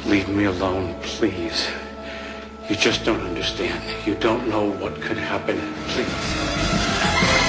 Leave me alone, please. You just don't understand. You don't know what could happen. Please.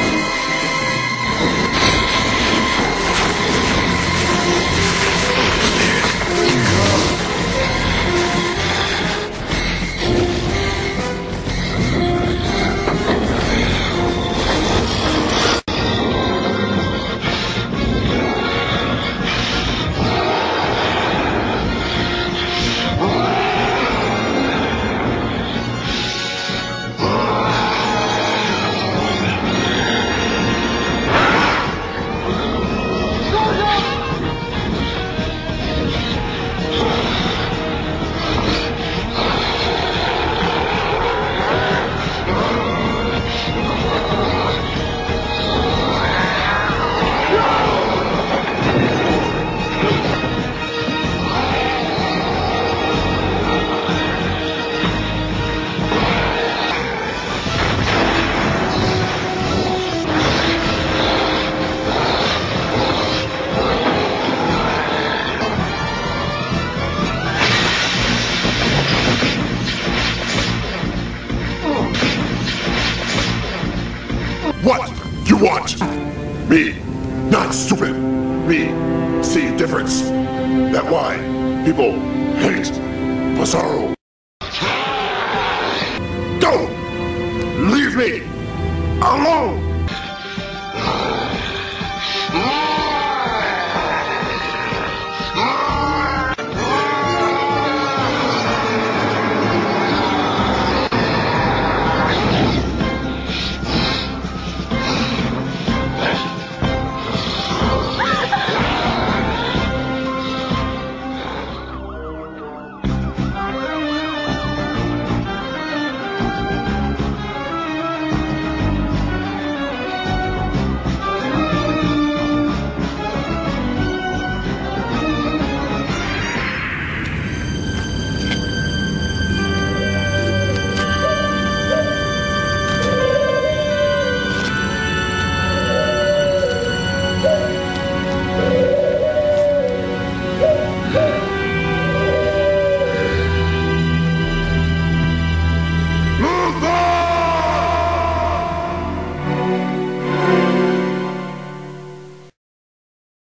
What you want? Me, not stupid. Me, see difference. That why people hate Bizarro. Go! Leave me alone!